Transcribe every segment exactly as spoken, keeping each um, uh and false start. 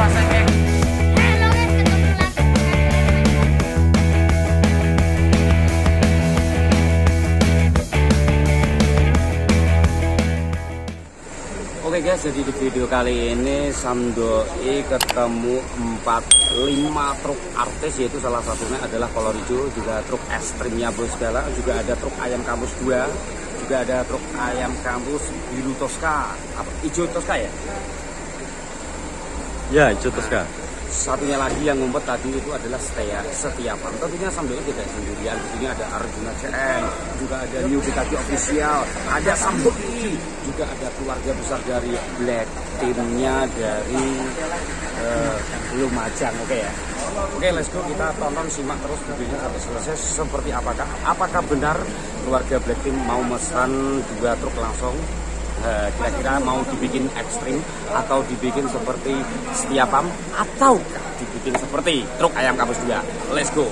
Oke guys, jadi di video kali ini Samdoi ketemu empat lima truk artis, yaitu salah satunya adalah kolor hijau, juga truk ekstrimnya bos segala, juga ada truk ayam kampus dua, juga ada truk ayam kampus biru Tosca, apa hijau Tosca ya? Ya, hijau Tosca. Nah, satunya lagi yang ngumpet tadi itu adalah Setia Setiapan. Tentunya Samdoi tidak sendirian. Di sini ada Arjuna C M, juga ada New B K G Official, ada Samdoi, juga ada keluarga besar dari Black timnya dari uh, Lumajang. Oke okay, ya. Oke, okay, let's go, kita tonton, simak terus videonya sampai selesai. Seperti apakah apakah benar keluarga Black Team mau mesan dua truk langsung? Kira-kira mau dibikin ekstrim atau dibikin seperti Setiapan atau dibikin seperti truk ayam kampus dua. Let's go.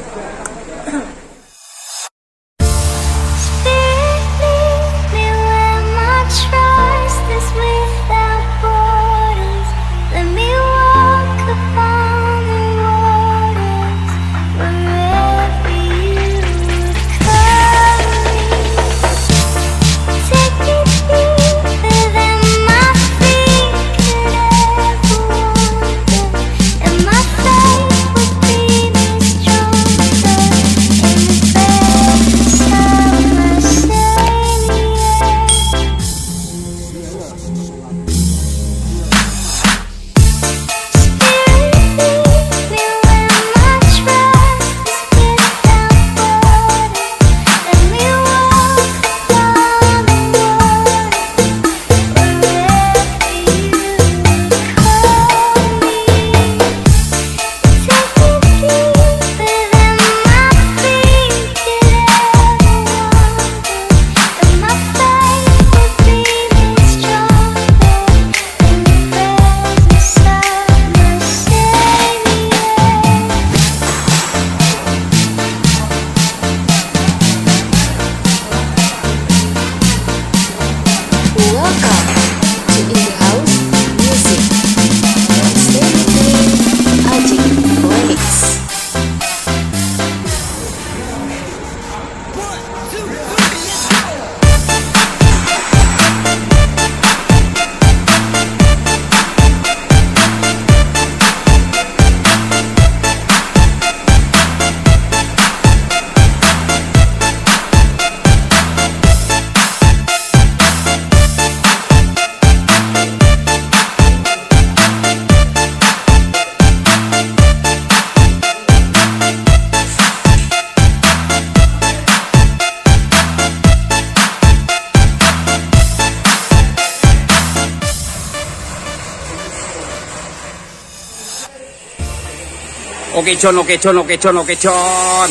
Oke John, oke John, oke John, oke John.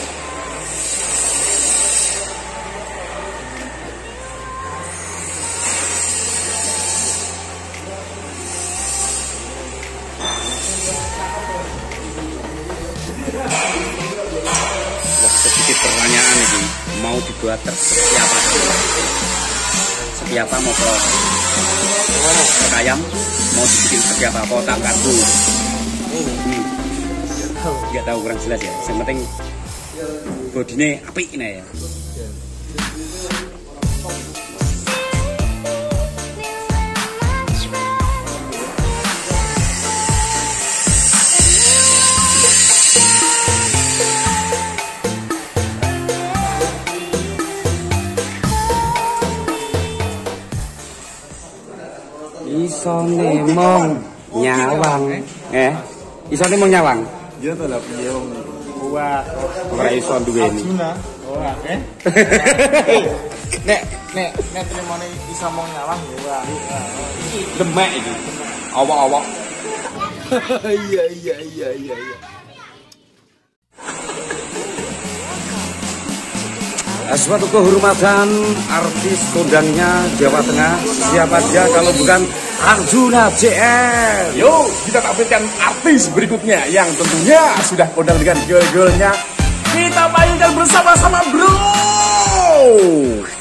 Wah, sedikit pertanyaan ini, mau dibuat seperti apa? Seperti apa mau ke ayam? Mau dibikin seperti apa? Kotak kartu? Hmm. Nggak tahu, kurang jelas ya. Yang penting bodinya apik ini ya. Isone mong nyawang, eh? Isone mong nyawang. Dia tuh lah piye wong kuwa ora iso duweni. Oh, akeh. Nek nek nek trimone iso mong nyawang ya. Iki demek iki. Awak-awak. Iya iya iya iya iya. Suatu kehormatan artis kondangnya Jawa Tengah, siapa dia kalau bukan Arjuna C M. Yo, kita tampilkan artis berikutnya yang tentunya sudah kondang dengan girl-girlnya. Kita mainkan bersama-sama, bro.